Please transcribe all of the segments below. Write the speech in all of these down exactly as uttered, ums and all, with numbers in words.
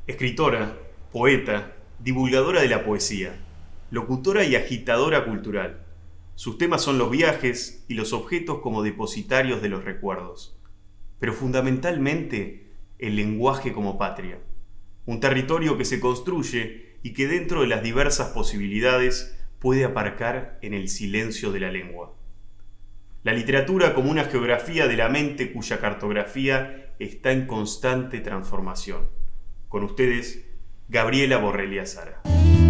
Escritora, poeta, divulgadora de la poesía, locutora y agitadora cultural. Sus temas son los viajes y los objetos como depositarios de los recuerdos, pero fundamentalmente el lenguaje como patria, un territorio que se construye y que dentro de las diversas posibilidades puede aparcar en el silencio de la lengua. La literatura como una geografía de la mente cuya cartografía está en constante transformación. Con ustedes, Gabriela Borrelli Azara.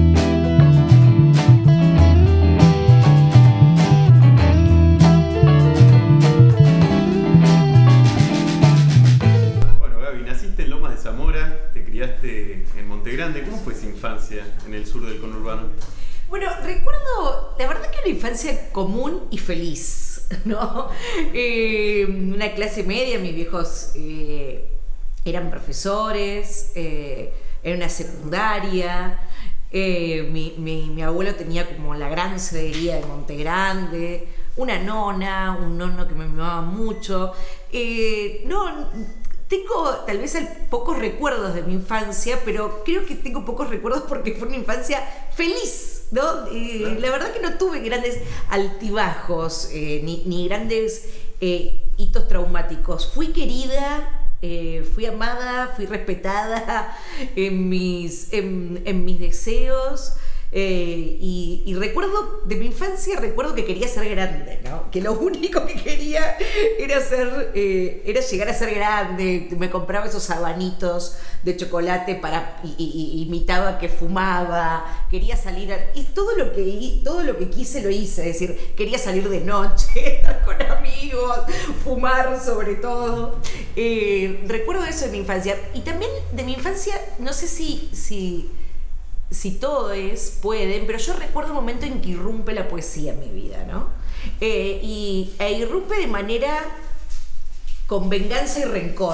Bueno, Gaby, naciste en Lomas de Zamora, te criaste en Monte Grande. ¿Cómo fue esa infancia en el sur del conurbano? Bueno, recuerdo, la verdad que una infancia común y feliz, ¿no? Eh, una clase media, mis viejos eh, eran profesores, eh, era una secundaria, eh, mi, mi, mi abuelo tenía como la gran cerería de Monte Grande, una nona, un nono que me mimaba mucho. Eh, no... Tengo tal vez pocos recuerdos de mi infancia, pero creo que tengo pocos recuerdos porque fue una infancia feliz, ¿no? Eh, la verdad que no tuve grandes altibajos, eh, ni, ni grandes eh, hitos traumáticos. Fui querida, eh, fui amada, fui respetada en mis, en, en mis deseos. Eh, y, y recuerdo de mi infancia, recuerdo que quería ser grande, ¿no? Que lo único que quería era ser, eh, era llegar a ser grande. Me compraba esos abanitos de chocolate para y, y, y imitaba que fumaba. Quería salir a, y todo lo que todo lo que quise lo hice, es decir, quería salir de noche, estar con amigos, fumar sobre todo. Eh, recuerdo eso de mi infancia y también de mi infancia, no sé si si si todos pueden, pero yo recuerdo un momento en que irrumpe la poesía en mi vida, ¿no? Eh, y, e irrumpe de manera con venganza y rencor.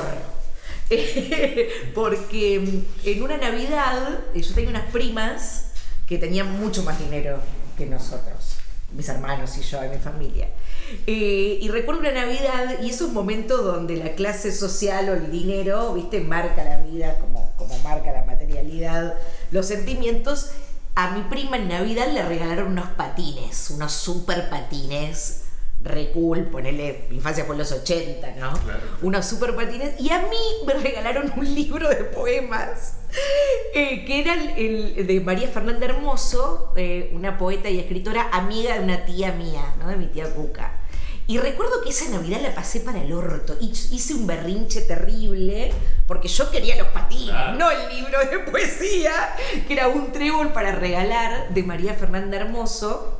Eh, porque en una Navidad, yo tenía unas primas que tenían mucho más dinero que nosotros, mis hermanos y yo, y mi familia. Eh, y recuerdo una Navidad, y es un momento donde la clase social o el dinero, viste, marca la vida como, como marca la materialidad, los sentimientos. A mi prima en Navidad le regalaron unos patines, unos super patines, re cool, ponele, mi infancia fue en los ochenta, ¿no? Claro. Unos super patines, y a mí me regalaron un libro de poemas, eh, que era el, el de María Fernanda Hermoso, eh, una poeta y escritora amiga de una tía mía, ¿no? De mi tía Cuca. Y recuerdo que esa Navidad la pasé para el orto. Hice un berrinche terrible porque yo quería los patines, claro, no el libro de poesía, que era un trébol para regalar de María Fernanda Hermoso.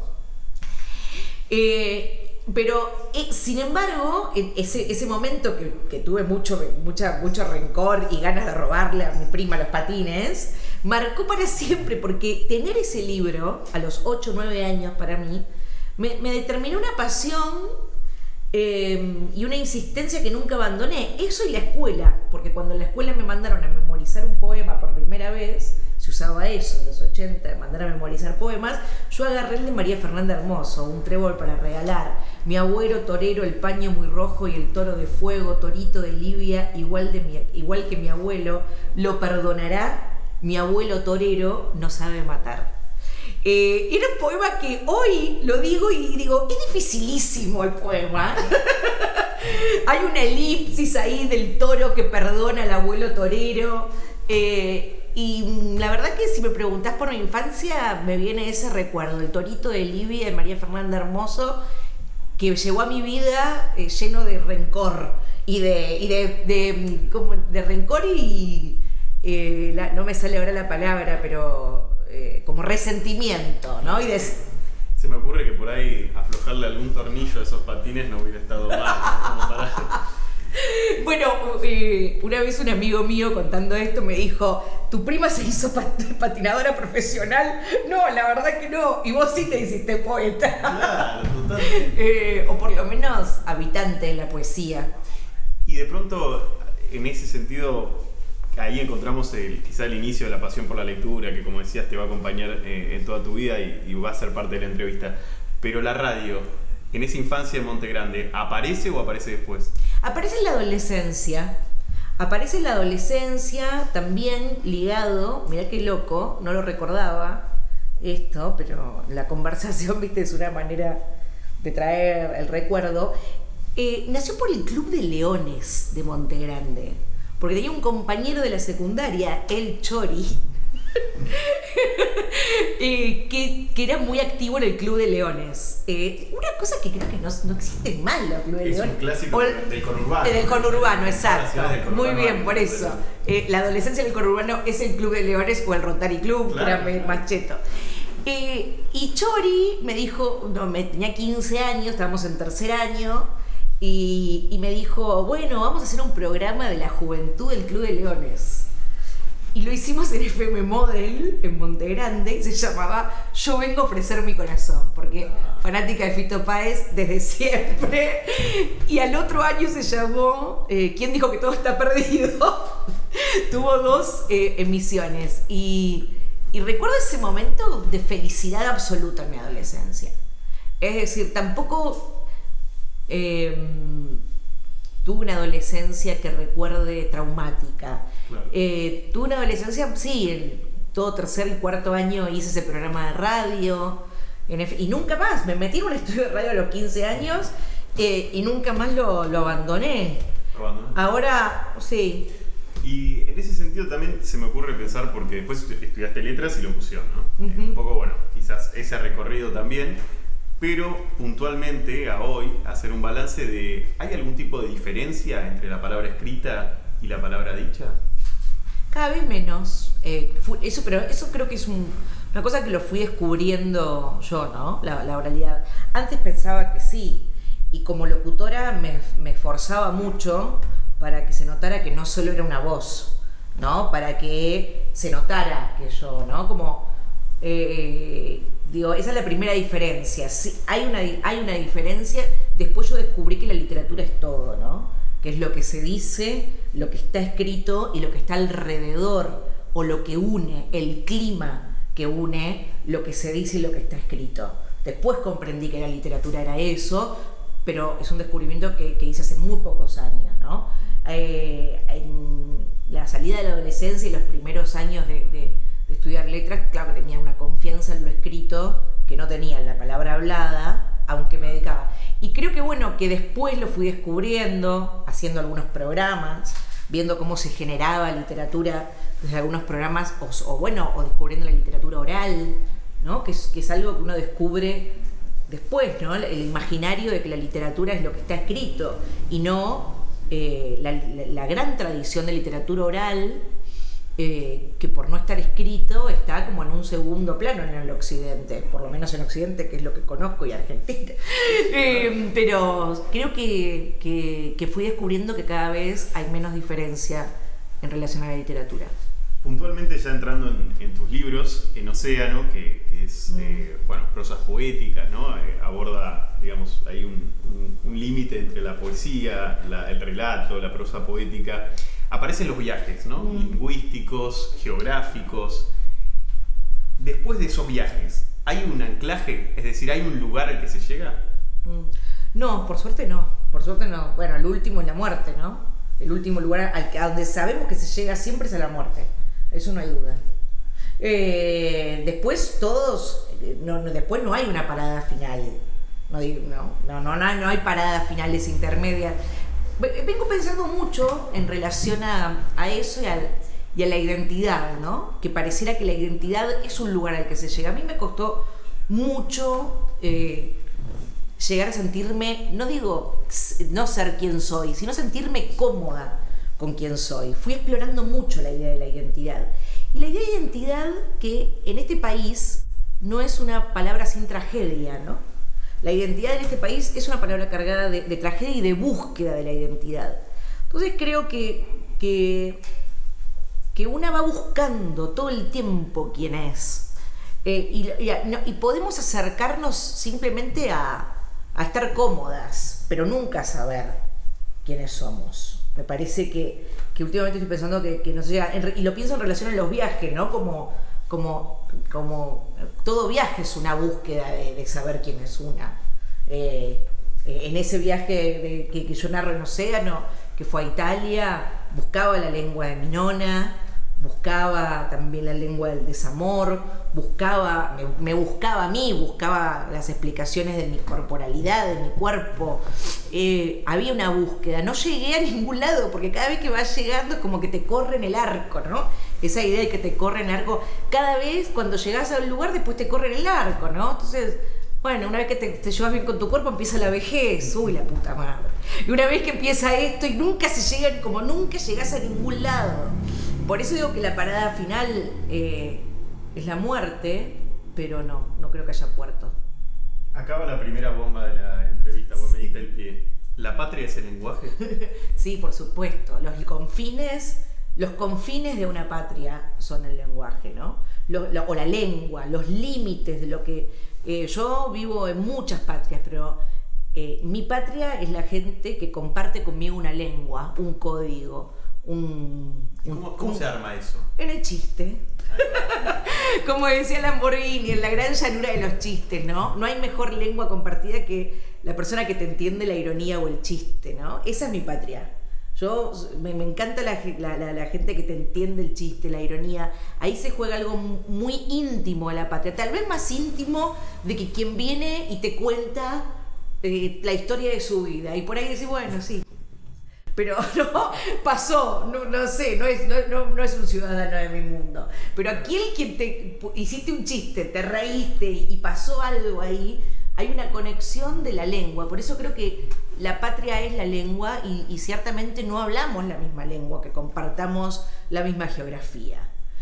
Eh, pero, eh, sin embargo, en ese, ese momento que, que tuve mucho, mucha, mucho rencor y ganas de robarle a mi prima los patines, marcó para siempre, porque tener ese libro a los ocho o nueve años para mí me, me determinó una pasión Eh, y una insistencia que nunca abandoné. Eso y la escuela, porque cuando en la escuela me mandaron a memorizar un poema por primera vez, se usaba eso en los ochenta, mandar a memorizar poemas, yo agarré el de María Fernanda Hermoso, un trébol para regalar. Mi abuelo torero, el paño muy rojo y el toro de fuego, torito de Libia, igual, de mi, igual que mi abuelo, lo perdonará, mi abuelo torero no sabe matar. Eh, era un poema que hoy lo digo y digo, es dificilísimo el poema. Hay una elipsis ahí del toro que perdona al abuelo torero. Eh, y la verdad que si me preguntás por mi infancia, me viene ese recuerdo, el torito de Libia de María Fernanda Hermoso, que llegó a mi vida eh, lleno de rencor y de, y de, de, como de rencor y eh, la, no me sale ahora la palabra, pero Eh, como resentimiento, ¿no? Y des... Se me ocurre que por ahí aflojarle algún tornillo a esos patines no hubiera estado mal, ¿no? Como para... Bueno, eh, una vez un amigo mío contando esto me dijo, ¿tu prima se hizo pat patinadora profesional? No, la verdad que no, y vos sí te hiciste poeta. Claro, totalmente. Eh, o por lo menos habitante de la poesía. Y de pronto, en ese sentido, ahí encontramos el, quizá el inicio de la pasión por la lectura, que como decías te va a acompañar eh, en toda tu vida y, y va a ser parte de la entrevista. Pero la radio, en esa infancia en Monte Grande, ¿aparece o aparece después? Aparece en la adolescencia. Aparece en la adolescencia también ligado, mirá qué loco, no lo recordaba esto, pero la conversación, viste, es una manera de traer el recuerdo. Eh, nació por el Club de Leones de Monte Grande, porque tenía un compañero de la secundaria, el Chori, eh, que, que era muy activo en el Club de Leones. Eh, una cosa que creo que no, no existe más, el Club de es Leones. Un clásico o el, del conurbano. Del conurbano, exacto. Del conurbano, muy bien, por eso. Eh, la adolescencia del conurbano es el Club de Leones o el Rotary Club, claro, que era claro. más cheto. Eh, y Chori me dijo, no, me tenía quince años, estábamos en tercer año, y, y me dijo, bueno, vamos a hacer un programa de la juventud del Club de Leones. Y lo hicimos en F M Model, en Monte Grande, y se llamaba Yo vengo a ofrecer mi corazón, porque fanática de Fito Páez desde siempre. Y al otro año se llamó eh, ¿Quién dijo que todo está perdido? Tuvo dos eh, emisiones. Y, y recuerdo ese momento de felicidad absoluta en mi adolescencia. Es decir, tampoco eh, tuve una adolescencia que recuerde traumática. Claro. Eh, tuve una adolescencia, sí, en todo tercer y cuarto año hice ese programa de radio en F y nunca más, me metí en un estudio de radio a los quince años eh, y nunca más lo, lo abandoné. ¿Abandoné? Ahora, sí. Y en ese sentido también se me ocurre pensar, porque después estudiaste letras y locución, ¿no? Uh-huh. eh, un poco, bueno, quizás ese recorrido también, pero puntualmente a hoy hacer un balance de, ¿hay algún tipo de diferencia entre la palabra escrita y la palabra dicha? Cada vez menos. Eh, eso, pero eso creo que es un, una cosa que lo fui descubriendo yo, ¿no? La, la oralidad. Antes pensaba que sí, y como locutora me, me esforzaba mucho para que se notara que no solo era una voz, ¿no? Para que se notara que yo, ¿no? Como, eh, digo, esa es la primera diferencia. Sí, hay una, hay una diferencia. Después yo descubrí que la literatura es todo, ¿no? Que es lo que se dice, lo que está escrito y lo que está alrededor, o lo que une, el clima que une lo que se dice y lo que está escrito. Después comprendí que la literatura era eso, pero es un descubrimiento que, que hice hace muy pocos años, ¿no? Eh, en la salida de la adolescencia y los primeros años de, de, de estudiar letras, claro que tenía una confianza en lo escrito que no tenía en la palabra hablada, aunque me dedicaba. Y creo que bueno, que después lo fui descubriendo, haciendo algunos programas, viendo cómo se generaba literatura desde algunos programas, o, o bueno, o descubriendo la literatura oral, ¿no? Que es, que es algo que uno descubre después, ¿no? El imaginario de que la literatura es lo que está escrito, y no eh, la, la, la gran tradición de literatura oral, Eh, que por no estar escrito está como en un segundo plano en el occidente, por lo menos en occidente, que es lo que conozco, y Argentina. eh, pero creo que, que, que fui descubriendo que cada vez hay menos diferencia en relación a la literatura. Puntualmente, ya entrando en, en tus libros, en Océano, que, que es, mm. eh, bueno, prosas poéticas, ¿no? Eh, aborda, digamos, hay un, un, un límite entre la poesía, la, el relato, la prosa poética. Aparecen los viajes, ¿no? Mm. Lingüísticos, geográficos. Después de esos viajes, ¿hay un anclaje? Es decir, ¿hay un lugar al que se llega? Mm. No, por suerte no. Por suerte no. Bueno, el último es la muerte, ¿no? El último lugar al que, a donde sabemos que se llega siempre es a la muerte. Eso no hay duda. Eh, después todos... No, no, después no hay una parada final. No, no, no, no, no, no hay paradas finales intermedias. Vengo pensando mucho en relación a, a eso y a, y a la identidad, ¿no? Que pareciera que la identidad es un lugar al que se llega. A mí me costó mucho eh, llegar a sentirme, no digo no ser quien soy, sino sentirme cómoda con quien soy. Fui explorando mucho la idea de la identidad. Y la idea de identidad, que en este país no es una palabra sin tragedia, ¿no? La identidad en este país es una palabra cargada de, de tragedia y de búsqueda de la identidad. Entonces creo que, que, que una va buscando todo el tiempo quién es. Eh, y, y, no, y podemos acercarnos simplemente a, a estar cómodas, pero nunca a saber quiénes somos. Me parece que, que últimamente estoy pensando que, que no sé, y lo pienso en relación a los viajes, ¿no? Como... Como, como todo viaje es una búsqueda de, de saber quién es una. Eh, en ese viaje de, que, que yo narro en Océano, que fue a Italia, buscaba la lengua de mi nona, buscaba también la lengua del desamor, buscaba, me, me buscaba a mí, buscaba las explicaciones de mi corporalidad, de mi cuerpo. Eh, había una búsqueda, no llegué a ningún lado, porque cada vez que vas llegando es como que te corren el arco, ¿no? Esa idea de que te corren el arco, cada vez cuando llegas a un lugar después te corren el arco, ¿no? Entonces, bueno, una vez que te, te llevas bien con tu cuerpo empieza la vejez, uy, la puta madre. Y una vez que empieza esto y nunca se llega, como nunca llegás a ningún lado. Por eso digo que la parada final eh, es la muerte, pero no, no creo que haya puerto. Acaba la primera bomba de la entrevista, pues sí. Me diste el pie. ¿La patria es el lenguaje? Sí, por supuesto. Los confines, los confines de una patria son el lenguaje, ¿no? Lo, lo, o la lengua, los límites de lo que... Eh, yo vivo en muchas patrias, pero eh, mi patria es la gente que comparte conmigo una lengua, un código, un... ¿Cómo, un, cómo un, se arma eso? En el chiste. Como decía Lamborghini, en la gran llanura de los chistes, ¿no? No hay mejor lengua compartida que la persona que te entiende la ironía o el chiste, ¿no? Esa es mi patria. Yo, me, me encanta la, la, la, la gente que te entiende el chiste, la ironía. Ahí se juega algo muy íntimo a la patria. Tal vez más íntimo de que quien viene y te cuenta eh, la historia de su vida. Y por ahí decís, bueno, sí. Pero no, pasó, no, no sé, no es, no, no, no es un ciudadano de mi mundo. Pero aquel que te hiciste un chiste, te reíste y pasó algo ahí, hay una conexión de la lengua. Por eso creo que la patria es la lengua y, y ciertamente no hablamos la misma lengua, que compartamos la misma geografía.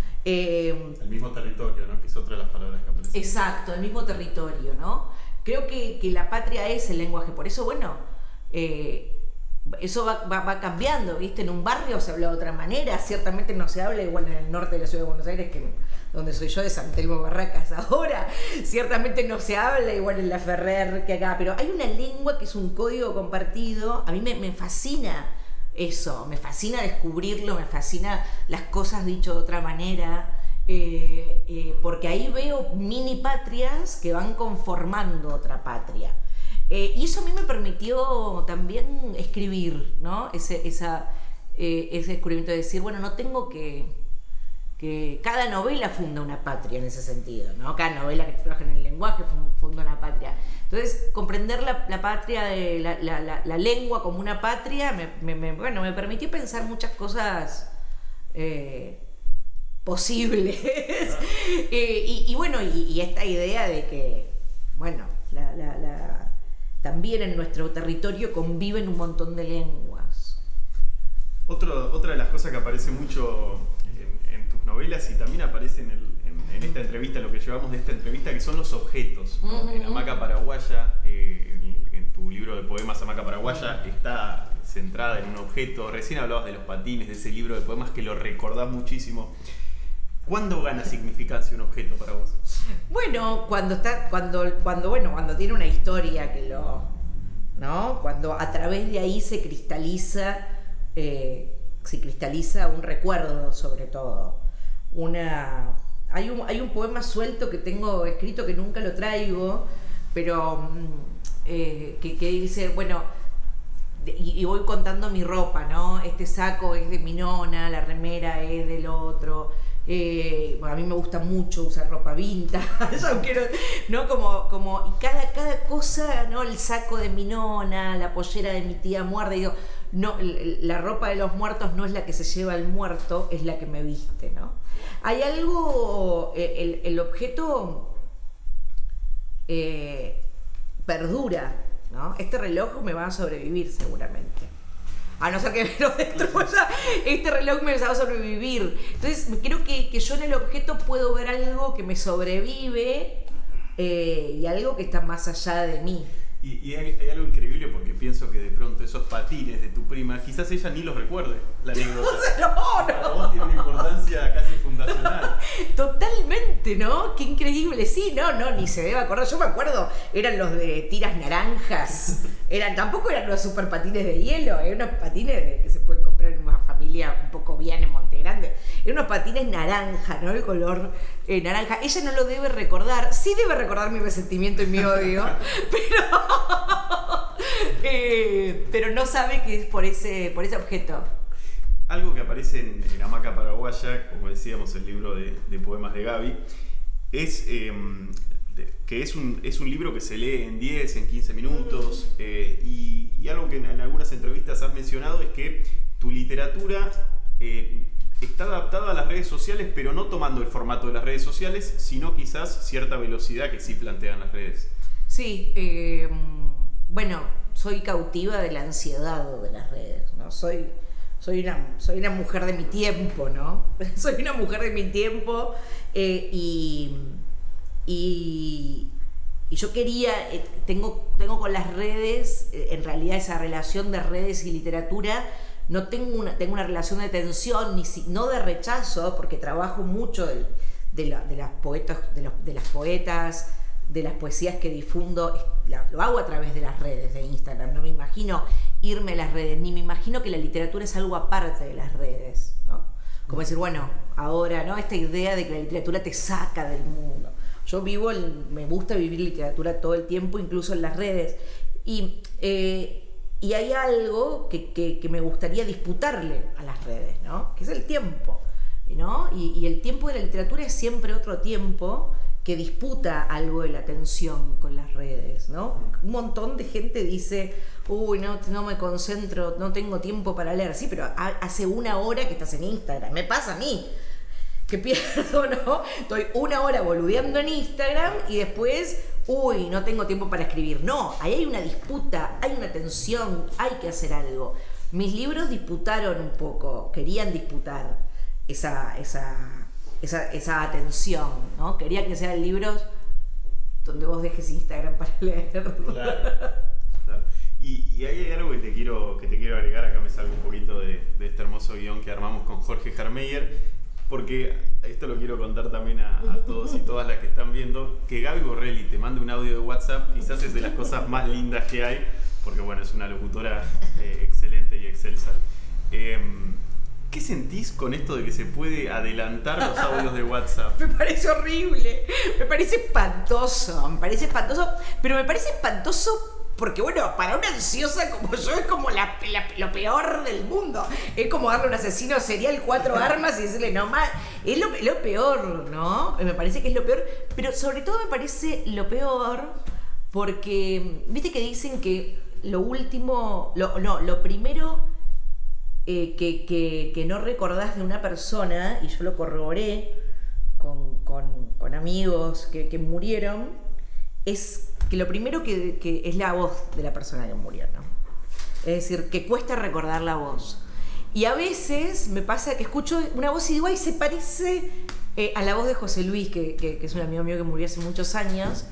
Eh, el mismo territorio, ¿no? Que es otra de las palabras que aparecen. Exacto, el mismo territorio, ¿no? Creo que, que la patria es el lenguaje. Por eso, bueno... Eh, eso va, va, va cambiando, ¿viste? En un barrio se habla de otra manera, ciertamente no se habla igual en el norte de la ciudad de Buenos Aires que donde soy yo, de San Telmo Barracas ahora, ciertamente no se habla igual en la Ferrer que acá, pero hay una lengua que es un código compartido. A mí me, me fascina eso, me fascina descubrirlo, me fascina las cosas dicho de otra manera, eh, eh, porque ahí veo mini patrias que van conformando otra patria. Eh, y eso a mí me permitió también escribir, ¿no? Ese, esa, eh, ese descubrimiento de decir, bueno, no tengo que, que... Cada novela funda una patria en ese sentido, ¿no? Cada novela que trabaja en el lenguaje funda una patria. Entonces, comprender la, la patria, de la, la, la, la lengua como una patria, me, me, me, bueno, me permitió pensar muchas cosas eh, posibles. eh, y, y bueno, y, y esta idea de que, bueno, la... la, la también en nuestro territorio conviven un montón de lenguas. Otro, otra de las cosas que aparece mucho en, en tus novelas y también aparece en, el, en, en esta entrevista, lo que llevamos de esta entrevista, que son los objetos, ¿no? Uh-huh. En Hamaca Paraguaya, eh, en, en tu libro de poemas Hamaca Paraguaya, está centrada en un objeto. Recién hablabas de los patines, de ese libro de poemas que lo recordás muchísimo. ¿Cuándo gana significancia un objeto para vos? Bueno, cuando está, cuando, cuando, bueno, cuando tiene una historia que lo, ¿no? Cuando a través de ahí se cristaliza, eh, se cristaliza un recuerdo, sobre todo. Una, hay un, hay un poema suelto que tengo escrito que nunca lo traigo, pero eh, que, que dice, bueno, y, y voy contando mi ropa, ¿no? Este saco es de mi nona, la remera es del otro. Eh, bueno, a mí me gusta mucho usar ropa vintage, quiero, ¿no? Como, como, y cada, cada cosa, ¿no? El saco de mi nona, la pollera de mi tía muerta, digo, no, la ropa de los muertos no es la que se lleva el muerto, es la que me viste, ¿no? Hay algo, el, el objeto eh, perdura, ¿no? Este reloj me va a sobrevivir seguramente. A no ser que me lo destruya, este reloj me va a sobrevivir. Entonces creo que, que yo en el objeto puedo ver algo que me sobrevive eh, y algo que está más allá de mí. Y, y hay, hay algo increíble porque pienso que de pronto esos patines de tu prima, quizás ella ni los recuerde, la anécdota. No, no. Para vos tiene una importancia casi fundacional. Totalmente, ¿no? Qué increíble. Sí, no, no, ni se debe acordar. Yo me acuerdo, eran los de tiras naranjas. Eran, tampoco eran los super patines de hielo, eran unos patines que se pueden comprar en una familia un poco bien en Monte Grande. Eran unos patines naranja, ¿no? El color eh, naranja. Ella no lo debe recordar. Sí debe recordar mi resentimiento y mi odio, pero... eh, pero no sabe que es por ese, por ese objeto. Algo que aparece en, en Hamaca Paraguaya, como decíamos, el libro de, de poemas de Gaby, es eh, de, que es un, es un libro que se lee en diez, en quince minutos, eh, y, y algo que en, en algunas entrevistas has mencionado es que tu literatura eh, está adaptada a las redes sociales, pero no tomando el formato de las redes sociales, sino quizás cierta velocidad que sí plantean las redes. Sí, eh, bueno, soy cautiva de la ansiedad de las redes, ¿no? Soy... Soy una, soy una mujer de mi tiempo, ¿no? Soy una mujer de mi tiempo eh, y, y, y yo quería, eh, tengo, tengo con las redes, eh, en realidad esa relación de redes y literatura, no tengo una, tengo una relación de tensión, ni si, no de rechazo, porque trabajo mucho de, de, la, de, las, poetas, de, los, de las poetas, de las poesías que difundo, lo hago a través de las redes de Instagram, no me imagino irme a las redes, ni me imagino que la literatura es algo aparte de las redes, ¿no? Como decir, bueno, ahora, ¿no? Esta idea de que la literatura te saca del mundo. Yo vivo, el, me gusta vivir literatura todo el tiempo, incluso en las redes, y, eh, y hay algo que, que, que me gustaría disputarle a las redes, ¿no? Que es el tiempo, ¿no? Y, y el tiempo de la literatura es siempre otro tiempo que disputa algo de la atención con las redes, ¿no? Un montón de gente dice, uy, no, no me concentro, no tengo tiempo para leer. Sí, pero hace una hora que estás en Instagram. Me pasa a mí, que pierdo, ¿no? Estoy una hora boludeando en Instagram y después, uy, no tengo tiempo para escribir. No, ahí hay una disputa, hay una tensión, hay que hacer algo. Mis libros disputaron un poco, querían disputar esa... esa Esa, esa atención, ¿no? Quería que sean libros donde vos dejes Instagram para leerlo. Claro, claro. Y, y ahí hay algo que te quiero, que te quiero agregar, acá me salgo un poquito de, de este hermoso guión que armamos con Jorge Hermeyer, porque esto lo quiero contar también a, a todos y todas las que están viendo, que Gaby Borrelli te mande un audio de WhatsApp, quizás es de las cosas más lindas que hay, porque bueno, es una locutora eh, excelente y excelsa. Eh, ¿Qué sentís con esto de que se puede adelantar los audios de WhatsApp? Me parece horrible, me parece espantoso, me parece espantoso, pero me parece espantoso porque, bueno, para una ansiosa como yo es como la, la, lo peor del mundo. Es como darle a un asesino serial cuatro armas y decirle, no más, es lo, lo peor, ¿no? Me parece que es lo peor, pero sobre todo me parece lo peor porque, viste que dicen que lo último, lo, no, lo primero... Eh, que, que, que no recordás de una persona, y yo lo corroboré con, con, con amigos que, que murieron, es que lo primero que, que es la voz de la persona que murió, ¿no? Es decir, que cuesta recordar la voz. Y a veces me pasa que escucho una voz y digo, ay, se parece eh, a la voz de José Luis, que, que, que es un amigo mío que murió hace muchos años,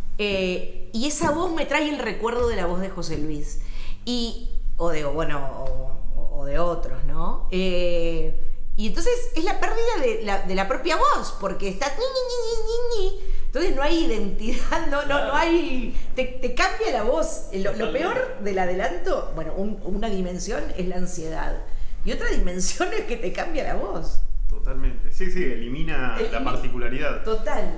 eh, y esa voz me trae el recuerdo de la voz de José Luis. Y, o de, bueno... O, o de otros, ¿no? Eh, y entonces es la pérdida de la, de la propia voz, porque está... Ni, ni, ni, ni, ni. Entonces no hay identidad, no, no, no hay... Te, te cambia la voz. Lo, lo peor del adelanto, bueno, un, una dimensión es la ansiedad. Y otra dimensión es que te cambia la voz. Totalmente. Sí, sí, elimina El, la particularidad. Total.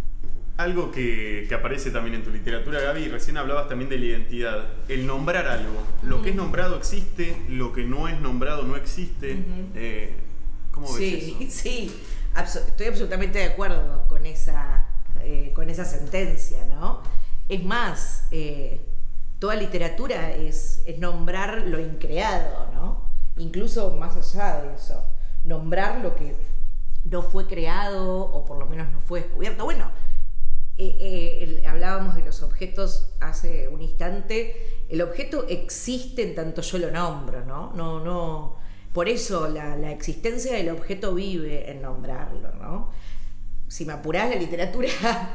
Algo que, que aparece también en tu literatura, Gaby, recién hablabas también de la identidad. El nombrar algo. Lo uh-huh. que es nombrado existe, lo que no es nombrado no existe. Uh-huh. eh, ¿Cómo ves sí, eso? Sí, Abs- estoy absolutamente de acuerdo con esa, eh, con esa sentencia, ¿no? Es más, eh, toda literatura es, es nombrar lo increado, ¿no? Incluso más allá de eso. Nombrar lo que no fue creado o por lo menos no fue descubierto. Bueno, Eh, eh, el, hablábamos de los objetos hace un instante. El objeto existe en tanto yo lo nombro, ¿no? No, no. Por eso la, la existencia del objeto vive en nombrarlo, ¿no? Si me apurás, la literatura,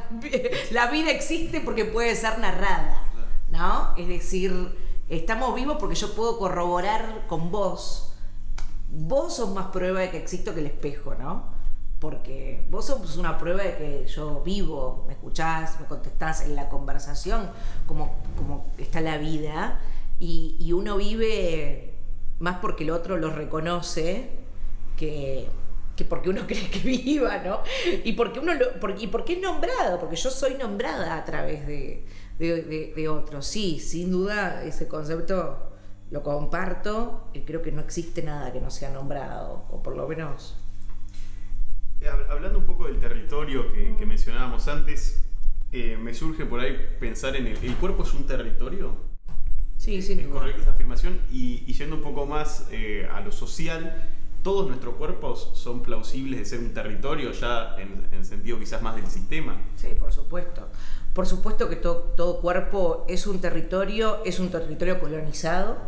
la vida existe porque puede ser narrada, ¿no? Es decir, estamos vivos porque yo puedo corroborar con vos. Vos sos más prueba de que existo que el espejo, ¿no? Porque vos sos una prueba de que yo vivo, me escuchás, me contestás en la conversación, como, como está la vida, y, y uno vive más porque el otro lo reconoce que, que porque uno cree que viva, ¿no? Y porque uno lo, porque, y porque es nombrado, porque yo soy nombrada a través de, de, de, de otros. Sí, sin duda ese concepto lo comparto y creo que no existe nada que no sea nombrado, o por lo menos... Hablando un poco del territorio que, que mencionábamos antes, eh, me surge por ahí pensar en el, ¿el cuerpo es un territorio? Sí, sin ¿Es duda. correcta esa afirmación? Y, y yendo un poco más eh, a lo social, ¿todos nuestros cuerpos son plausibles de ser un territorio ya en, en sentido quizás más del sistema? Sí, por supuesto. Por supuesto que to, todo cuerpo es un territorio, es un territorio colonizado.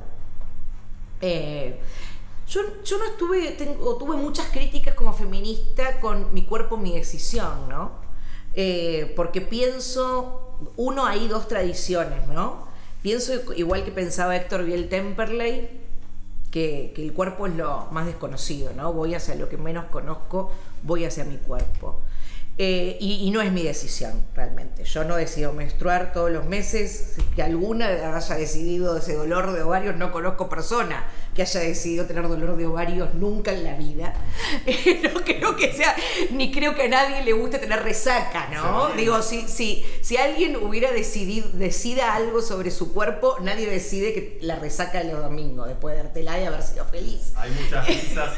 Eh, yo, yo no estuve, tengo, tuve muchas críticas como feminista con Mi cuerpo, mi decisión, ¿no? Eh, porque pienso, uno, hay dos tradiciones, ¿no? Pienso igual que pensaba Héctor Biel Temperley, que, que el cuerpo es lo más desconocido, ¿no? Voy hacia lo que menos conozco, voy hacia mi cuerpo. Eh, y, y no es mi decisión, realmente. Yo no decido menstruar todos los meses. Que alguna haya decidido ese dolor de ovarios, no conozco persona que haya decidido tener dolor de ovarios nunca en la vida. Eh, no creo que sea, ni creo que a nadie le guste tener resaca, ¿no? Sí. Digo, si, si, si alguien hubiera decidido, decida algo sobre su cuerpo, nadie decide que la resaca de los domingos, después de dártela y haber sido feliz. Hay muchas risas.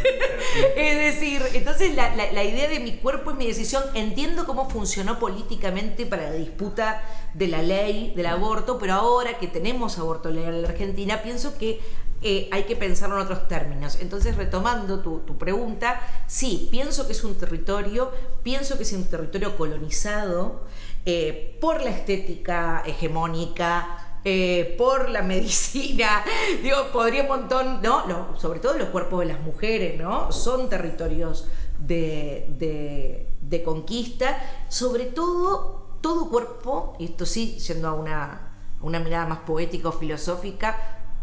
Es decir, entonces la, la, la idea de mi cuerpo es mi decisión. Entiendo cómo funcionó políticamente para la disputa de la ley del aborto, pero ahora que tenemos aborto legal en la Argentina, pienso que eh, hay que pensarlo en otros términos. Entonces, retomando tu, tu pregunta, sí, pienso que es un territorio, pienso que es un territorio colonizado eh, por la estética hegemónica, Eh, por la medicina, digo, podría un montón, ¿no? Lo, sobre todo los cuerpos de las mujeres, ¿no? Son territorios de, de, de conquista, sobre todo, todo cuerpo, y esto sí, yendo a una, a una mirada más poética o filosófica,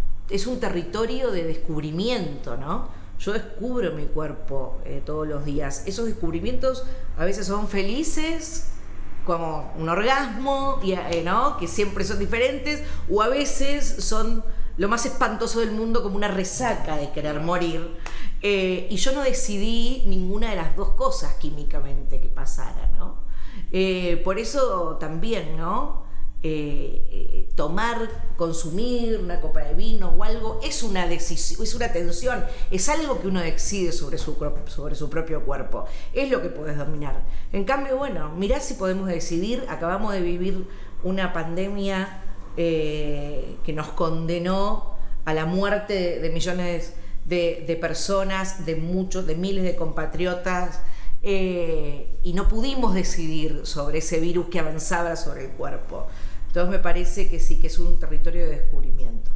es un territorio de descubrimiento, ¿no? Yo descubro mi cuerpo eh, todos los días. Esos descubrimientos a veces son felices, como un orgasmo, eh, ¿no? Que siempre son diferentes, o a veces son lo más espantoso del mundo, como una resaca de querer morir. Eh, y yo no decidí ninguna de las dos cosas químicamente que pasara, ¿no? Eh, por eso también, ¿no? Eh, eh, tomar, consumir una copa de vino o algo es una decisión, es una tensión, es algo que uno decide sobre su, sobre su propio cuerpo, es lo que puedes dominar. En cambio, bueno, mirá si podemos decidir. Acabamos de vivir una pandemia eh, que nos condenó a la muerte de, de millones de, de personas, de muchos, de miles de compatriotas, eh, y no pudimos decidir sobre ese virus que avanzaba sobre el cuerpo. Entonces me parece que sí, que es un territorio de descubrimiento.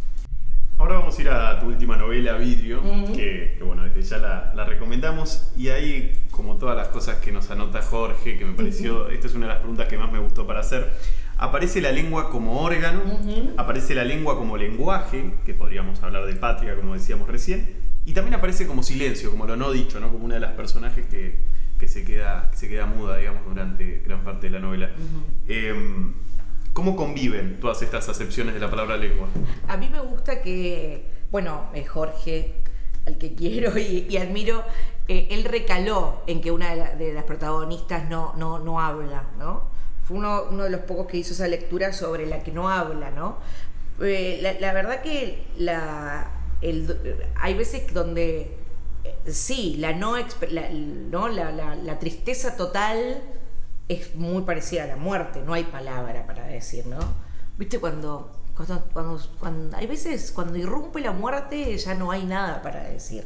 Ahora vamos a ir a tu última novela, Vidrio, Uh-huh. que, que bueno, desde ya la, la recomendamos. Y ahí, como todas las cosas que nos anota Jorge, que me pareció, uh-huh. esta es una de las preguntas que más me gustó para hacer. Aparece la lengua como órgano, uh-huh. aparece la lengua como lenguaje, que podríamos hablar de patria, como decíamos recién, y también aparece como silencio, como lo no dicho, ¿no? Como una de las personajes que, que, se, queda, que se queda muda, digamos, durante gran parte de la novela. Uh-huh. eh, ¿Cómo conviven todas estas acepciones de la palabra lengua? A mí me gusta que, bueno, eh, Jorge, al que quiero y, y admiro, eh, él recaló en que una de, la, de las protagonistas no, no, no habla, ¿no? Fue uno, uno de los pocos que hizo esa lectura sobre la que no habla, ¿no? Eh, la, la verdad que la, el, hay veces donde, eh, sí, la, no, la, no la, la, la tristeza total es muy parecida a la muerte, no hay palabra para decir, ¿no? ¿Viste cuando, cuando, cuando, cuando hay veces cuando irrumpe la muerte ya no hay nada para decir?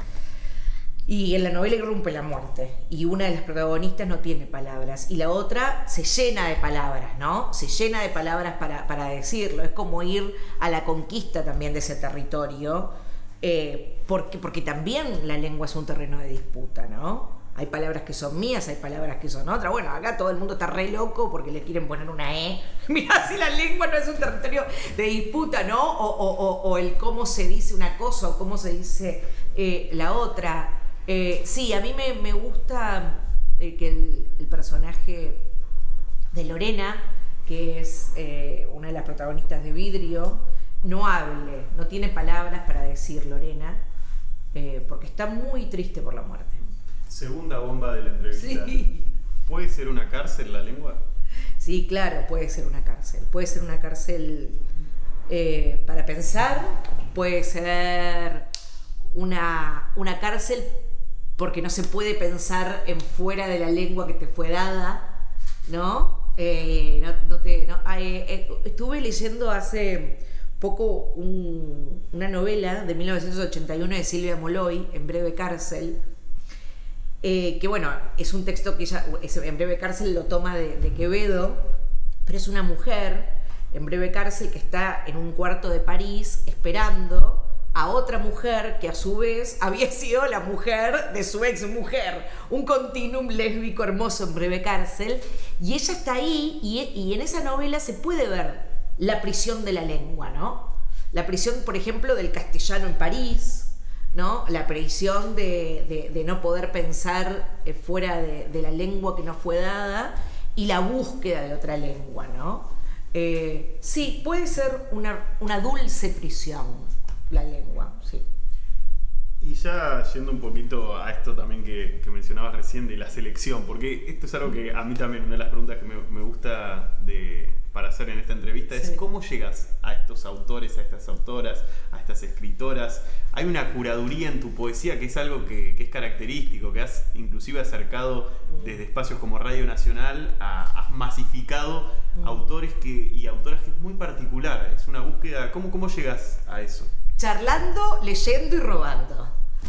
Y en la novela irrumpe la muerte y una de las protagonistas no tiene palabras y la otra se llena de palabras, ¿no? Se llena de palabras para, para decirlo. Es como ir a la conquista también de ese territorio, eh, porque, porque también la lengua es un terreno de disputa, ¿no? Hay palabras que son mías, hay palabras que son otras. Bueno, acá todo el mundo está re loco porque le quieren poner una E. Mirá si la lengua no es un territorio de disputa, ¿no? O, o, o, o el cómo se dice una cosa o cómo se dice eh, la otra. Eh, sí, a mí me, me gusta eh, que el, el personaje de Lorena, que es eh, una de las protagonistas de Vidrio, no hable, no tiene palabras para decir Lorena, eh, porque está muy triste por la muerte. Segunda bomba de la entrevista. Sí. ¿Puede ser una cárcel la lengua? Sí, claro, puede ser una cárcel. Puede ser una cárcel eh, para pensar, puede ser una, una cárcel porque no se puede pensar en fuera de la lengua que te fue dada, ¿no? Eh, no, no te, no, eh, eh, estuve leyendo hace poco un, una novela de mil novecientos ochenta y uno de Silvia Molloy, En breve cárcel, eh, que bueno, es un texto que ella, En breve cárcel lo toma de, de Quevedo, pero es una mujer, en breve cárcel, que está en un cuarto de París esperando a otra mujer que a su vez había sido la mujer de su ex mujer, un continuum lésbico hermoso en breve cárcel, y ella está ahí y, y en esa novela se puede ver la prisión de la lengua, ¿no? La prisión, por ejemplo, del castellano en París, ¿no? La prisión de, de, de no poder pensar fuera de, de la lengua que nos fue dada y la búsqueda de otra lengua, ¿no? Eh, sí, puede ser una, una dulce prisión la lengua, sí. Y ya yendo un poquito a esto también que, que mencionabas recién de la selección, porque esto es algo que a mí también, una de las preguntas que me, me gusta de, para hacer en esta entrevista es: sí. ¿Cómo llegas a estos autores, a estas autoras, a estas escritoras? Hay una curaduría en tu poesía que es algo que, que es característico, que has inclusive acercado desde espacios como Radio Nacional, a, has masificado mm. autores que, y autoras que es muy particular, es una búsqueda. ¿Cómo, cómo llegas a eso? Charlando, leyendo y robando.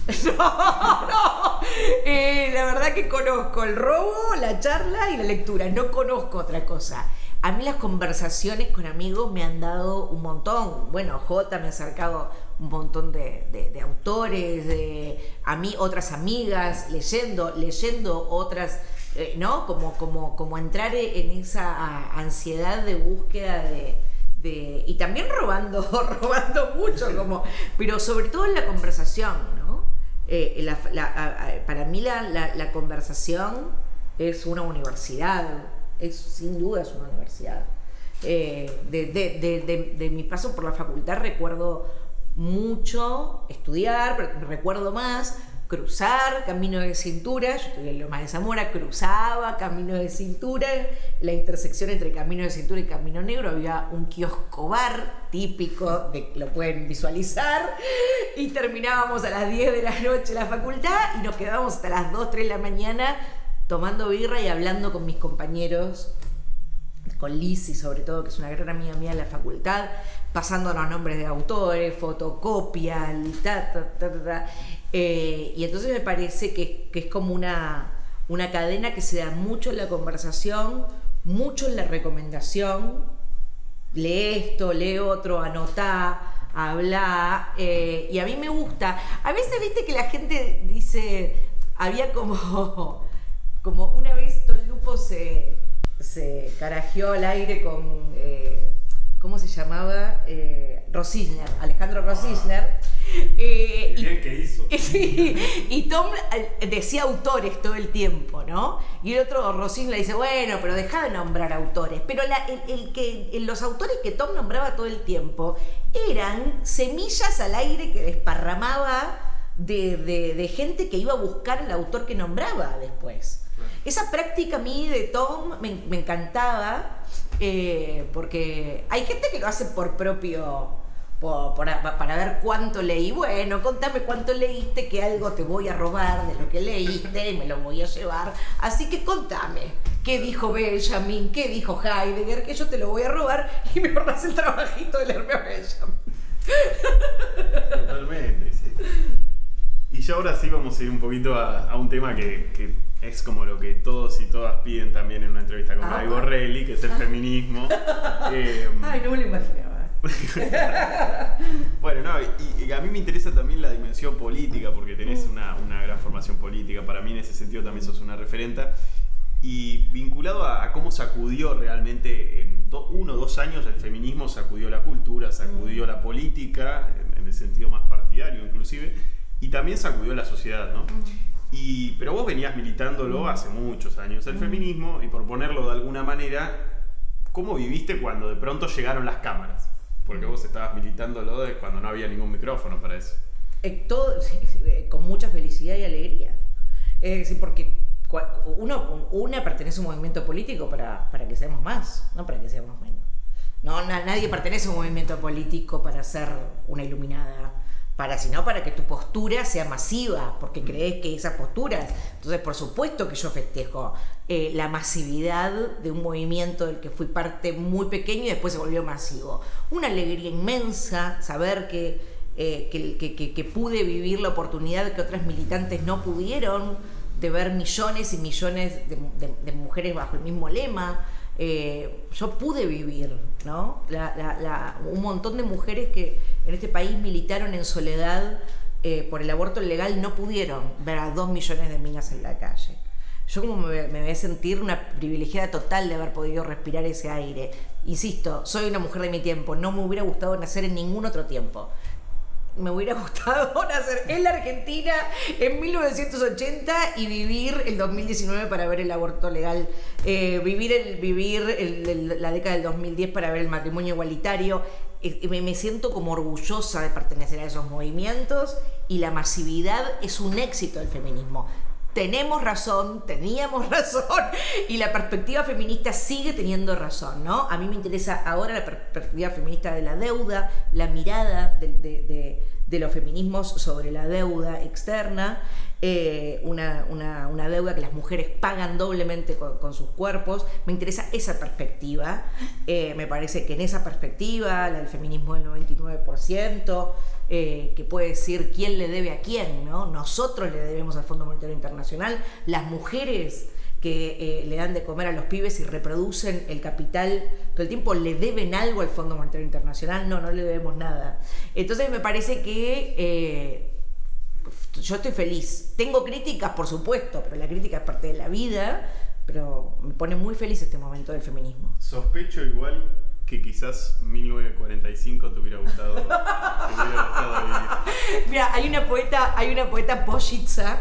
No, no. Eh, la verdad que conozco el robo, la charla y la lectura. No conozco otra cosa. A mí las conversaciones con amigos me han dado un montón. Bueno, Jota me ha acercado un montón de, de, de autores, de a mí otras amigas, leyendo, leyendo otras, eh, ¿no? Como, como, como entrar en esa ansiedad de búsqueda de... De, y también robando, robando mucho, como, pero sobre todo en la conversación, ¿no? Eh, la, la, a, para mí la, la, la conversación es una universidad, es, sin duda es una universidad. Eh, de, de, de, de, de mi paso por la facultad recuerdo mucho estudiar, pero recuerdo más cruzar Camino de Cintura. Yo estudié en Lomas de Zamora, cruzaba Camino de Cintura, en la intersección entre Camino de Cintura y Camino Negro había un kiosco bar típico, de, lo pueden visualizar, y terminábamos a las diez de la noche la facultad y nos quedábamos hasta las dos, tres de la mañana tomando birra y hablando con mis compañeros, con Lizzy sobre todo, que es una gran amiga mía de la facultad, pasándonos nombres de autores, fotocopia, ta, ta, ta, ta, ta. Eh, y entonces me parece que, que es como una, una cadena que se da mucho en la conversación, mucho en la recomendación. Lee esto, lee otro, anotá, habla, eh, y a mí me gusta. A veces viste que la gente dice, había como, como una vez Don Lupo se, se carajeó al aire con... Eh, ¿cómo se llamaba? Eh, Rosisner, Alejandro Rosisner. Eh, Bien que hizo. Y, y Tom decía autores todo el tiempo, ¿no? Y el otro Rosisner dice, bueno, pero deja de nombrar autores. Pero la, el, el que, los autores que Tom nombraba todo el tiempo eran semillas al aire que desparramaba de, de, de gente que iba a buscar el autor que nombraba después. Esa práctica a mí de Tom me, me encantaba, eh, porque hay gente que lo hace por propio, por, por, para ver cuánto leí. Bueno, contame cuánto leíste, que algo te voy a robar de lo que leíste y me lo voy a llevar. Así que contame, ¿qué dijo Benjamin? ¿Qué dijo Heidegger? Que yo te lo voy a robar y me ahorras el trabajito de leerme a Benjamin. Totalmente, sí. Y ya ahora sí vamos a ir un poquito a, a un tema que, que es como lo que todos y todas piden también en una entrevista con Gaby Borrelli, que es el feminismo. eh, Ay, no me lo imaginaba. Bueno, no, y, y a mí me interesa también la dimensión política, porque tenés una, una gran formación política. Para mí en ese sentido también sos una referenta. Y vinculado a, a cómo sacudió realmente en do, uno o dos años el feminismo, sacudió la cultura, sacudió la política, en, en el sentido más partidario inclusive, y también sacudió la sociedad, ¿no? Y, pero vos venías militándolo hace muchos años, el feminismo, y por ponerlo de alguna manera, ¿cómo viviste cuando de pronto llegaron las cámaras? Porque vos estabas militándolo de cuando no había ningún micrófono para eso. Eh, todo, con mucha felicidad y alegría. Es decir, porque uno, una pertenece a un movimiento político para, para que seamos más, no para que seamos menos. No, na- nadie pertenece a un movimiento político para ser una iluminada, para, sino para que tu postura sea masiva, porque crees que esas posturas. Entonces, por supuesto que yo festejo eh, la masividad de un movimiento del que fui parte muy pequeño y después se volvió masivo. Una alegría inmensa saber que, eh, que, que, que, que pude vivir la oportunidad que otras militantes no pudieron, de ver millones y millones de, de, de mujeres bajo el mismo lema. Eh, yo pude vivir, ¿no? La, la, la, un montón de mujeres que en este país militaron en soledad eh, por el aborto legal no pudieron ver a dos millones de minas en la calle. Yo como me, me voy a sentir una privilegiada total de haber podido respirar ese aire. Insisto, soy una mujer de mi tiempo, no me hubiera gustado nacer en ningún otro tiempo. Me hubiera gustado nacer en la Argentina en mil novecientos ochenta y vivir el dos mil diecinueve para ver el aborto legal, eh, vivir, el, vivir el, el, la década del dos mil diez para ver el matrimonio igualitario. Eh, me, me siento como orgullosa de pertenecer a esos movimientos y la masividad es un éxito del feminismo. Tenemos razón, teníamos razón y la perspectiva feminista sigue teniendo razón, ¿no? A mí me interesa ahora la perspectiva feminista de la deuda, la mirada de, de, de, de los feminismos sobre la deuda externa, eh, una, una, una deuda que las mujeres pagan doblemente con, con sus cuerpos. Me interesa esa perspectiva, eh, me parece que en esa perspectiva, la del feminismo del noventa y nueve por ciento, Eh, que puede decir quién le debe a quién, ¿no? Nosotros le debemos al Fondo Monetario Internacional, las mujeres que eh, le dan de comer a los pibes y reproducen el capital todo el tiempo, ¿le deben algo al Fondo Monetario Internacional? No, no le debemos nada. Entonces me parece que eh, yo estoy feliz. Tengo críticas, por supuesto, pero la crítica es parte de la vida, pero me pone muy feliz este momento del feminismo. Sospecho igual que quizás mil novecientos cuarenta y cinco te hubiera gustado, te hubiera gustado vivir. Mira, hay una poeta, hay una poeta Pollitza,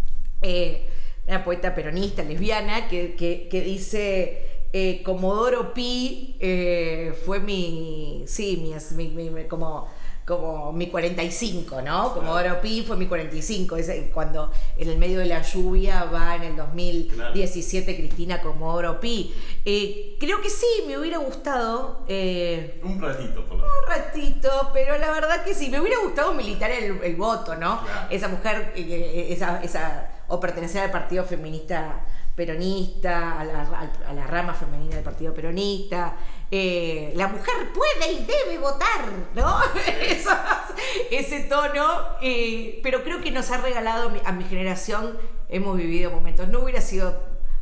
eh, una poeta peronista, lesbiana, que, que, que dice eh, Comodoro Pi eh, fue mi, sí, mi, mi, mi como, como mi cuarenta y cinco, ¿no? Comodoro Pi fue mi cuarenta y cinco, es cuando en el medio de la lluvia va en el dos mil diecisiete claro. Cristina Comodoro Pi. Eh, creo que sí, me hubiera gustado. Eh, un ratito, por lo menos. Un ratito, pero la verdad que sí, me hubiera gustado militar el, el voto, ¿no? Claro. Esa mujer, eh, esa, esa, o pertenecer al partido feminista peronista, a la, a la rama femenina del partido peronista. Eh, la mujer puede y debe votar, ¿no? Eso, ese tono, eh, pero creo que nos ha regalado a mi, a mi generación, hemos vivido momentos, no hubiera sido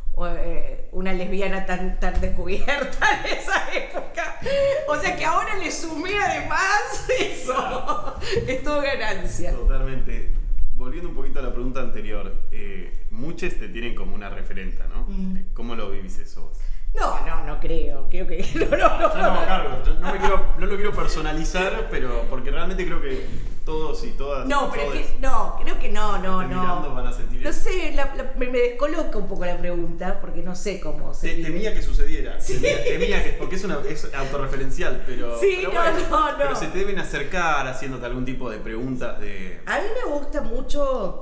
eh, una lesbiana tan, tan descubierta en esa época, o sea que ahora le sumé además eso, es todo ganancia. Totalmente. Volviendo un poquito a la pregunta anterior, eh, muchos te tienen como una referenta, ¿no? Mm. ¿Cómo lo vivís eso vos? No, no, no creo, creo que no, no, no, yo no me cargo, yo no, me quiero, no lo quiero personalizar, pero porque realmente creo que todos y todas. No, pero es que, no, creo que no, no, no. Van a sentir no eso. sé, la, la, me, me descoloca un poco la pregunta porque no sé cómo se. Te, temía que sucediera, sí. temía, temía que, porque es una es autorreferencial, pero. Sí, pero no, bueno, no, no. Pero se te deben acercar haciéndote algún tipo de preguntas de. A mí me gusta mucho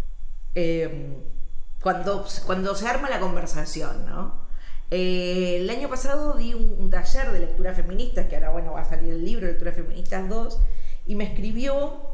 eh, cuando, cuando se arma la conversación, ¿no? Eh, el año pasado di un, un taller de lectura feminista, que ahora bueno va a salir el libro Lecturas Feministas dos, y me escribió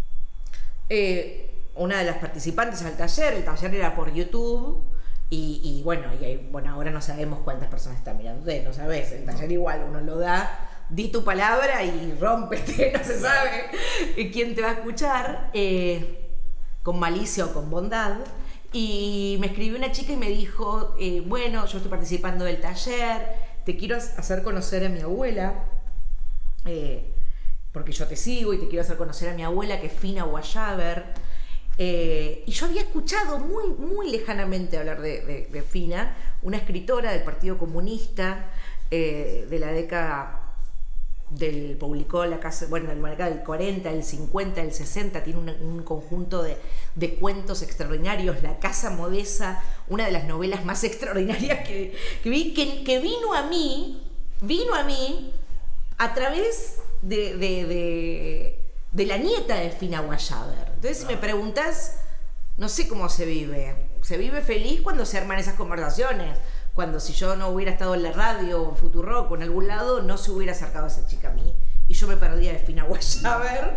eh, una de las participantes al taller. El taller era por YouTube y, y bueno, y, bueno, ahora no sabemos cuántas personas están mirando, no sabes, el taller igual uno lo da, di tu palabra y rómpete, no se sabe quién te va a escuchar, eh, con malicia o con bondad. Y me escribió una chica y me dijo, eh, bueno, yo estoy participando del taller, te quiero hacer conocer a mi abuela, eh, porque yo te sigo y te quiero hacer conocer a mi abuela, que es Fina Guayaber. Eh, y yo había escuchado muy, muy lejanamente hablar de, de, de Fina, una escritora del Partido Comunista, eh, de la década del, publicó la casa, bueno, en la década del cuarenta, del cincuenta, del sesenta, tiene un, un conjunto de, de cuentos extraordinarios, La Casa Modesa, una de las novelas más extraordinarias que, que vi, que, que vino a mí, vino a mí a través de, de, de, de la nieta de Fina Guayaber. Entonces, si me preguntas, no sé cómo se vive. Se vive feliz cuando se arman esas conversaciones. cuando si yo no hubiera estado en la radio o en Futurock o en algún lado, no se hubiera acercado esa chica a mí y yo me perdía de Fina Guayaber.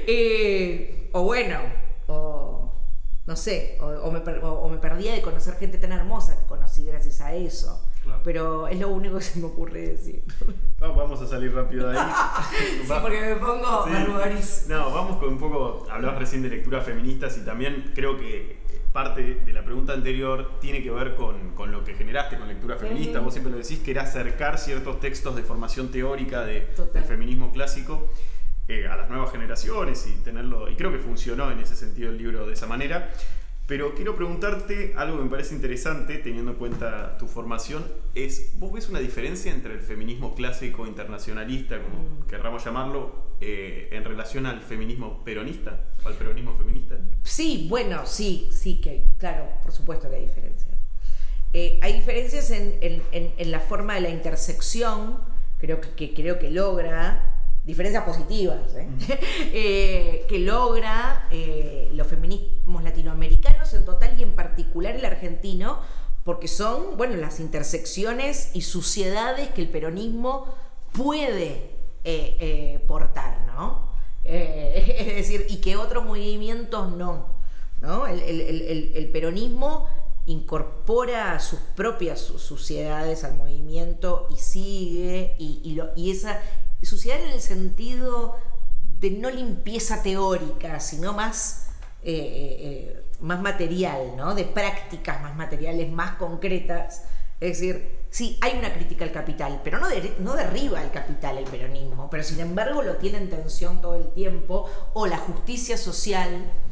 Eh, o bueno, o no sé, o, o, me, o, o me perdía de conocer gente tan hermosa que conocí gracias a eso. Claro. Pero es lo único que se me ocurre decir. No, vamos a salir rápido de ahí. Sí, porque me pongo sí. barbaris. No, vamos con un poco, hablabas recién de lecturas feministas y también creo que parte de la pregunta anterior tiene que ver con, con lo que generaste con lectura feminista. Uh-huh. Vos siempre lo decís, que era acercar ciertos textos de formación teórica de, del feminismo clásico eh, a las nuevas generaciones y tenerlo, y creo que funcionó en ese sentido el libro de esa manera. Pero quiero preguntarte algo que me parece interesante, teniendo en cuenta tu formación, es, ¿vos ves una diferencia entre el feminismo clásico internacionalista, como mm. querramos llamarlo, eh, en relación al feminismo peronista, al peronismo feminista? Sí, bueno, sí, sí que hay, claro, por supuesto que hay diferencias. Eh, hay diferencias en, en, en, en la forma de la intersección, creo que, que, creo que logra... diferencias positivas, ¿eh? Mm. eh, que logra eh, los feminismos latinoamericanos en total y en particular el argentino, porque son, bueno, las intersecciones y suciedades que el peronismo puede eh, eh, portar, ¿no? Eh, es decir, y que otros movimientos no, ¿no? El, el, el, el peronismo incorpora sus propias suciedades al movimiento y sigue, y, y, lo, y esa... suciedad en el sentido de no limpieza teórica, sino más, eh, eh, más material, ¿no? De prácticas más materiales, más concretas. Es decir, sí, hay una crítica al capital, pero no, de, no derriba el capital el peronismo, pero sin embargo lo tiene en tensión todo el tiempo, o la justicia social,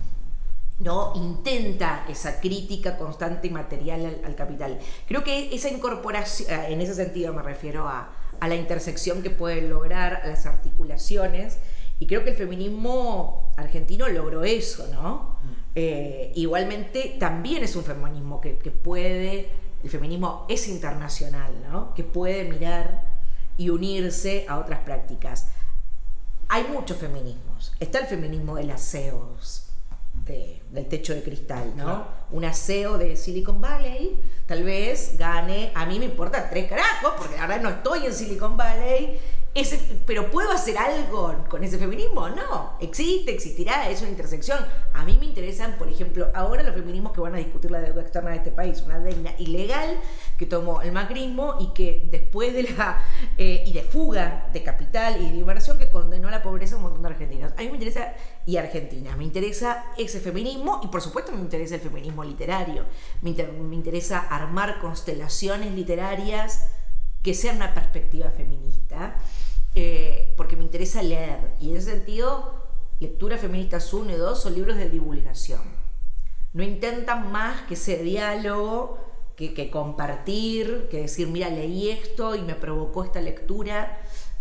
¿no? Intenta esa crítica constante y material al, al capital. Creo que esa incorporación, en ese sentido me refiero a a la intersección que pueden lograr, a las articulaciones, y creo que el feminismo argentino logró eso, ¿no? Mm. Eh, igualmente también es un feminismo que, que puede, el feminismo es internacional, ¿no? Que puede mirar y unirse a otras prácticas. Hay muchos feminismos. Está el feminismo de las C E Os, de, del techo de cristal, ¿no? Claro. Un aseo de Silicon Valley tal vez gane, a mí me importa tres carajos, porque la verdad no estoy en Silicon Valley, ese, pero ¿puedo hacer algo con ese feminismo? No, existe, existirá, es una intersección. A mí me interesan, por ejemplo, ahora los feminismos que van a discutir la deuda externa de este país, una deuda ilegal que tomó el macrismo y que después de la eh, y de fuga de capital y de inversión que condenó a la pobreza a un montón de argentinos. A mí me interesa, y Argentina, me interesa ese feminismo y por supuesto me interesa el feminismo literario. Me, inter, me interesa armar constelaciones literarias que sean una perspectiva feminista, eh, porque me interesa leer, y en ese sentido Lecturas Feministas uno y dos son libros de divulgación. No intentan más que ese diálogo, que, que compartir, que decir, mira, leí esto y me provocó esta lectura,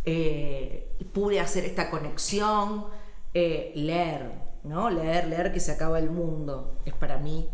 eh, pude hacer esta conexión, eh, leer, ¿no? Leer, leer que se acaba el mundo, es para mí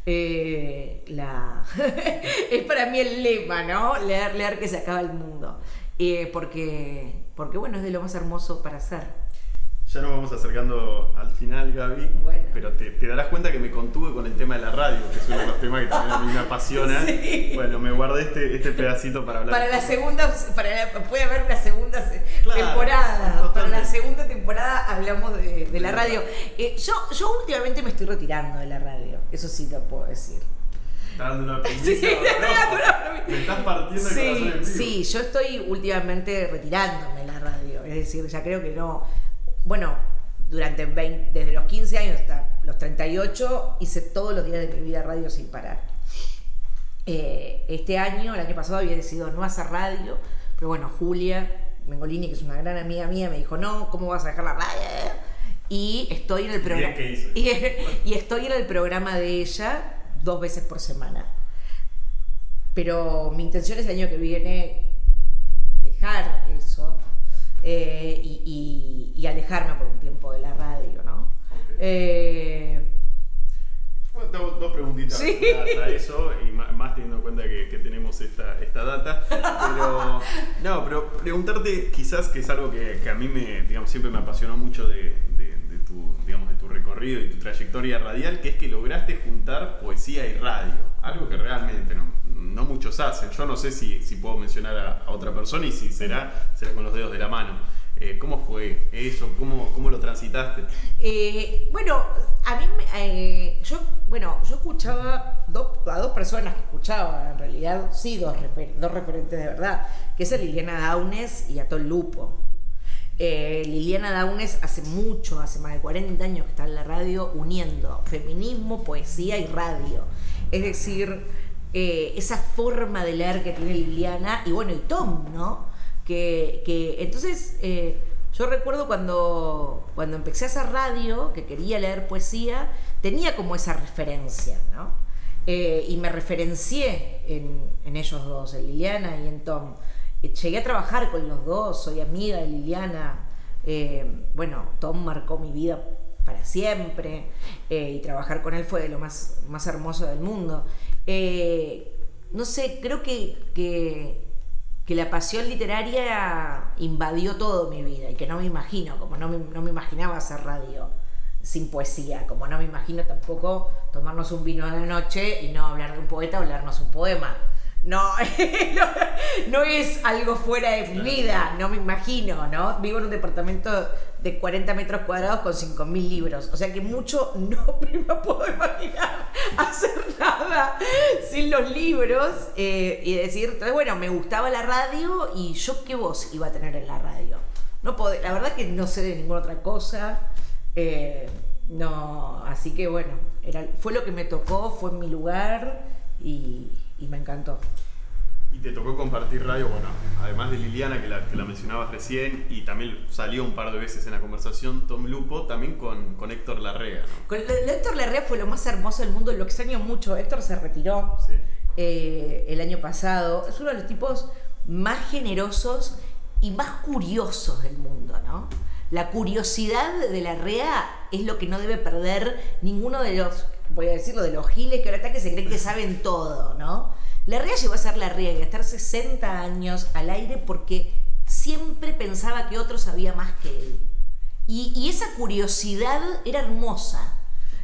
eh, la es para mí el lema, ¿no? Leer, leer que se acaba el mundo, eh, porque, porque bueno, es de lo más hermoso para hacer. Ya nos vamos acercando al final, Gaby, bueno. Pero te, te darás cuenta que me contuve con el tema de la radio, que es uno de los temas que también a mí me apasiona. Sí. Bueno, me guardé este, este pedacito para hablar. Para la segunda, para la, puede haber una segunda claro, temporada. Totalmente. Para la segunda temporada hablamos de, de la radio. Eh, yo, yo últimamente me estoy retirando de la radio, eso sí lo puedo decir. ¿Estás dando una premisa? Sí, te estoy dando una premisa. Me estás partiendo el sí, corazón en vivo. Sí, yo estoy últimamente retirándome de la radio, es decir, ya creo que no. Bueno, durante veinte, desde los quince años hasta los treinta y ocho hice todos los días de mi vida radio sin parar. Eh, este año, el año pasado había decidido no hacer radio, pero bueno, Julia Mengolini, que es una gran amiga mía, me dijo, no, ¿cómo vas a dejar la radio? Y estoy en el programa. Y, y estoy en el programa de ella dos veces por semana. Pero mi intención es el año que viene dejar eso. Eh, y, y, y alejarme por un tiempo de la radio, ¿no? Okay. Eh... Bueno, tengo dos preguntitas sí. a eso, y más, más teniendo en cuenta que, que tenemos esta, esta data. Pero, no, pero preguntarte quizás, que es algo que, que a mí me, digamos, siempre me apasionó mucho de, de, de, tu, digamos, de tu recorrido y tu trayectoria radial, que es que lograste juntar poesía y radio. Algo que realmente no, no muchos muchos hacen. Yo no sé si, si puedo mencionar a, a otra persona y si será, será con los dedos de la mano. Eh, ¿Cómo fue eso? ¿Cómo, cómo lo transitaste? Eh, bueno, a mí, eh, yo, bueno, yo escuchaba dos, a dos personas que escuchaba, en realidad, sí, dos, refer, dos referentes de verdad, que es a Liliana Downes y a Tom Lupo. Eh, Liliana Downes hace mucho, hace más de cuarenta años que está en la radio uniendo feminismo, poesía y radio. Es decir, eh, esa forma de leer que tiene Liliana, y bueno, y Tom, ¿no? Que, que entonces eh, yo recuerdo cuando, cuando empecé a hacer radio, que quería leer poesía, tenía como esa referencia, ¿no? Eh, y me referencié en, en ellos dos, en Liliana y en Tom. Eh, llegué a trabajar con los dos, soy amiga de Liliana. Eh, bueno, Tom marcó mi vida para siempre, eh, y trabajar con él fue de lo más, más hermoso del mundo. Eh, no sé, creo que... que que la pasión literaria invadió todo mi vida y que no me imagino, como no me, no me imaginaba hacer radio sin poesía, como no me imagino tampoco tomarnos un vino a la noche y no hablar de un poeta o leernos un poema. No, no, no es algo fuera de mi vida, no me imagino, ¿no? Vivo en un departamento de cuarenta metros cuadrados con cinco mil libros, o sea que mucho no me puedo imaginar hacer nada sin los libros, eh, y decir, entonces, bueno, me gustaba la radio y yo qué voz iba a tener en la radio. No puedo, la verdad que no sé de ninguna otra cosa, eh, no, así que bueno, era, fue lo que me tocó, fue en mi lugar y... y me encantó. Y te tocó compartir radio, bueno, además de Liliana, que la, que la mencionabas recién, y también salió un par de veces en la conversación, Tom Lupo, también con, con Héctor Larrea, ¿no? Con Héctor Larrea fue lo más hermoso del mundo, lo extraño mucho. Héctor se retiró, sí. eh, el año pasado. Es uno de los tipos más generosos y más curiosos del mundo, ¿no? La curiosidad de Larrea es lo que no debe perder ninguno de los, voy a decirlo, de los giles que ahora está que se creen que saben todo, ¿no? Larrea llegó a ser Larrea y a estar sesenta años al aire porque siempre pensaba que otro sabía más que él. Y, y esa curiosidad era hermosa,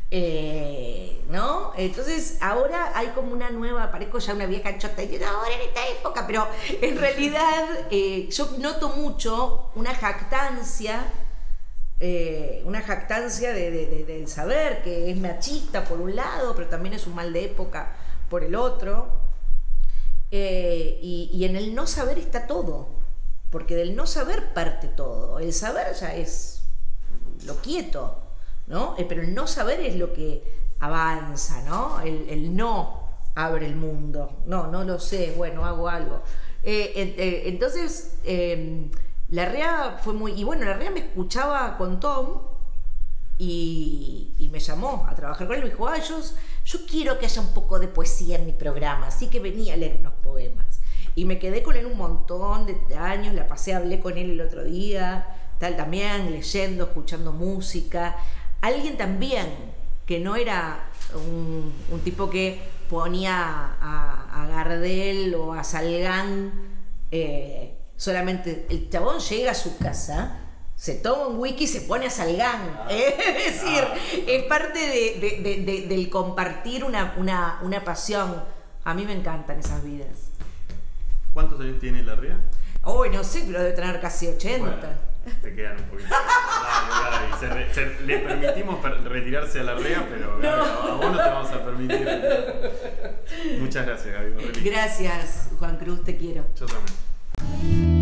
eh, ¿no? Entonces ahora hay como una nueva, parezco ya una vieja chota, y yo, ahora en esta época, pero en realidad eh, yo noto mucho una jactancia, Eh, una jactancia de, de, de, del saber, que es machista por un lado, pero también es un mal de época por el otro, eh, y, y en el no saber está todo, porque del no saber parte todo. El saber ya es lo quieto, ¿no? Eh, pero el no saber es lo que avanza, ¿no? El, el no abre el mundo. No, no lo sé, bueno, hago algo. Eh, eh, eh, entonces... Eh, Larrea fue muy... Y bueno, Larrea me escuchaba con Tom y, y me llamó a trabajar con él. Me dijo, ah, yo, yo quiero que haya un poco de poesía en mi programa, así que venía a leer unos poemas. Y me quedé con él un montón de años, la pasé, hablé con él el otro día, tal también, leyendo, escuchando música. Alguien también que no era un, un tipo que ponía a, a Gardel o a Salgán... Eh, solamente el chabón llega a su casa, se toma un whisky y se pone a Salgán. Ah, ¿eh? Es decir, ah, es parte de, de, de, de, del compartir una, una, una pasión. A mí me encantan esas vidas. ¿Cuántos años tiene Larrea? Oh, no sé, pero debe tener casi ochenta. Bueno, te quedan un poquito. Gaby, Gaby. Se re, se, le permitimos per, retirarse a Larrea, pero Gaby, no. a vos no te vamos a permitir. Muchas gracias, Gaby. Gracias, Juan Cruz, te quiero. Yo también.